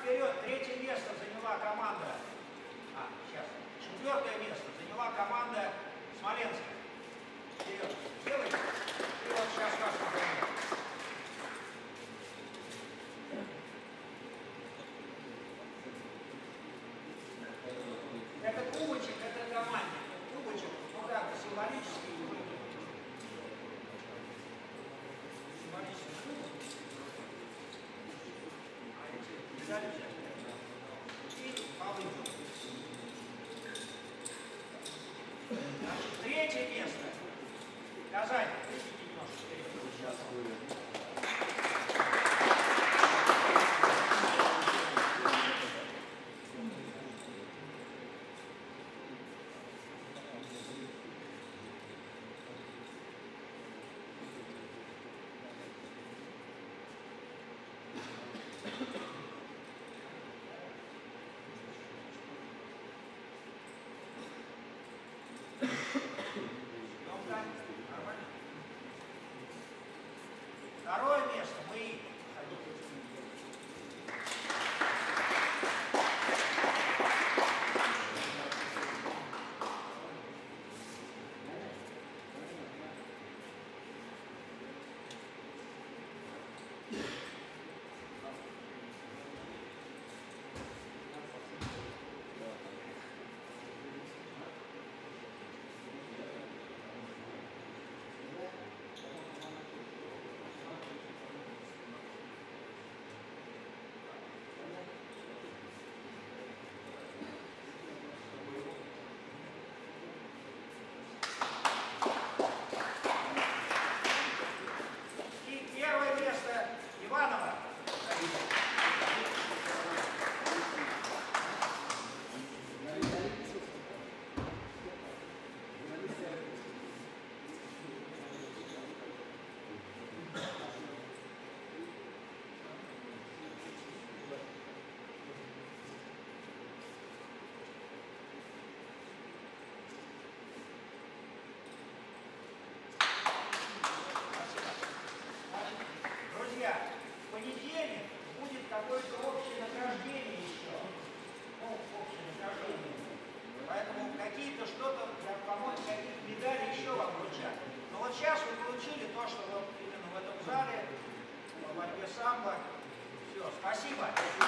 вперед. Третье место заняла команда. Сейчас. Четвертое место заняла команда Смоленска. Вперед. Делайте. И вот сейчас вас покажу. Это кубочек, это команде. Кубочек, ну как бы символический. Символический кубок. А эти медали взять. И повыдем. Значит, третье место. Казань. Видите немножко вперед. Сейчас будет. Второе место мы какое-то общее награждение еще. Ну, общее награждение. Поэтому какие-то что-то, по-моему, какие-то медали еще вам вручат. Но вот сейчас вы получили то, что вот именно в этом зале, в борьбе самбо. Все, спасибо.